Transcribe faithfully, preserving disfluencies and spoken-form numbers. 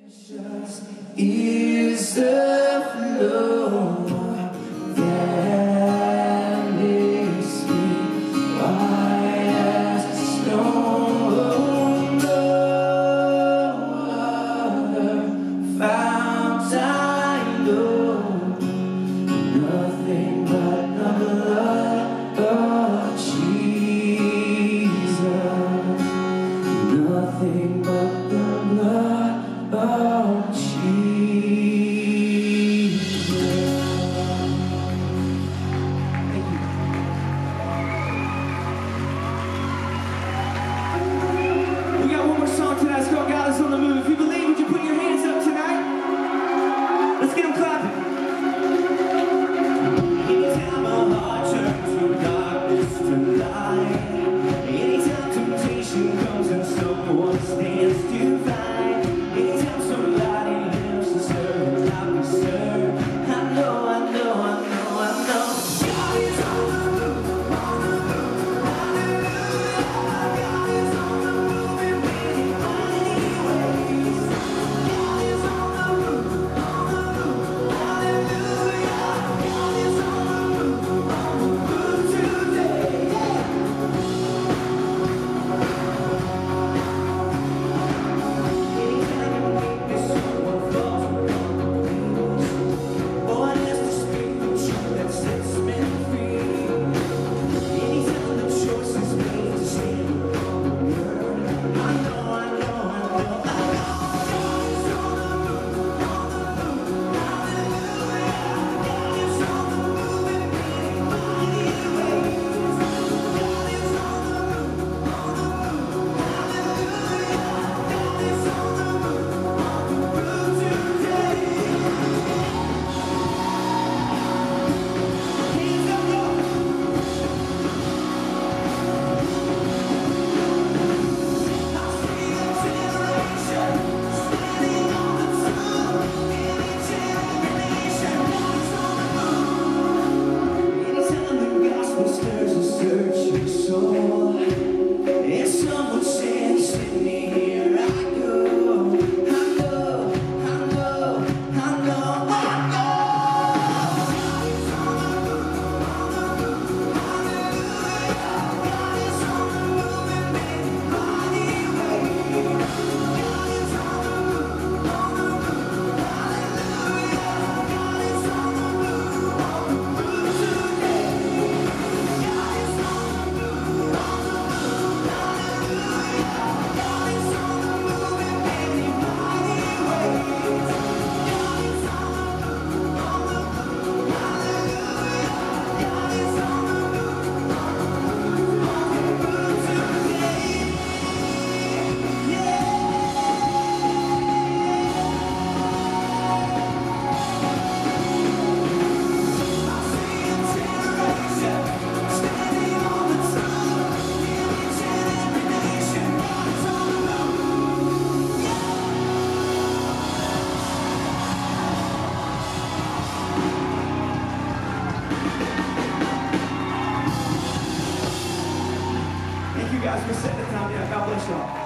Is the flow that makes me white as snow? No other fount I know, nothing but the blood of Jesus, nothing but the blood of Jesus. We got one more song tonight. It's called God Is on the Move. If you believe, would you put your hands up tonight? Let's get them clapping. Anytime my heart turns from darkness to light, anytime temptation comes and someone stands to fight, anytime somebody lives to serve and not be served, I know, I know, I know, I know God is on the move, on the move, hallelujah. God is on the move in many mighty ways. God is on the move, on the move, hallelujah. God is on the move, on the move today, yeah. Anytime you make me someone falls upon the wheels, Lord has to speak the truth that sets men free. Anytime the choice is made to stand upon the word, I know, I know, I know, I know God is on the move, on the move, hallelujah. God is on the move in many mighty ways. God is on the move, on the move, hallelujah. God is on the move, on the move today. Hands up, y'all. I see a generation standing on the throne. In each and every nation, God is on the move. Anytime the gospel stirs a searching soul, and someone says, "Send me here," I go. I know, I know, I know, I know. God is on the move, on the move, hallelujah. God is on the move in many mighty ways. God is on the move, on the move, hallelujah. God is on the move, on the move today. God is on the move, on the move, hallelujah. God is on the move in many mighty ways. God is on the move, on the move, hallelujah. God is on the move, on the move, on the move today. Yeah. I see a generation standing on the throne. In each and every nation, God is on the move. Thank you guys for setting the time. Yeah, God bless y'all.